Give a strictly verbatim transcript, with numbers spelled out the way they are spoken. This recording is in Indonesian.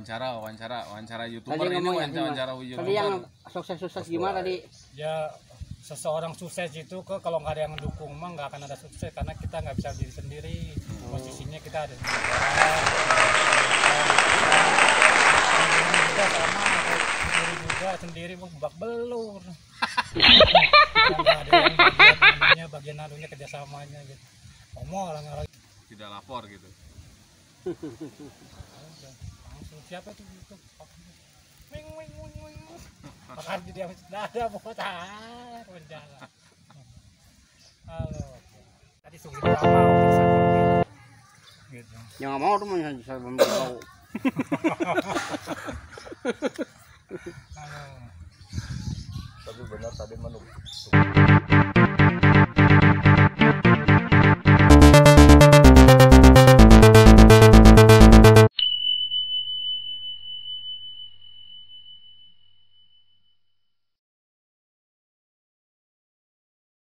wawancara wawancara wawancara YouTuber Tadi ini ngomong ya, wawancara, wawancara Tadi YouTuber. yang sukses-sukses gimana tadi? Ya seseorang sukses itu ke kalau nggak ada yang mendukung mah nggak akan ada sukses karena kita nggak bisa diri sendiri. Hmm. Posisinya kita ada di juga sama sendiri juga sendiri bak belur. Nggak ada yang bagian bagian anunya kerjasamanya gitu. Ngomong orang-orang Tidak lapor gitu. Langsung siapa tuh gitu. Wing wing wing wing. Makan di dia sudah ada putar menjalan. Halo. Tadi suruh kita mau gitu. Yang nggak mau tuh mau saya belum tahu. Tapi benar tadi menurut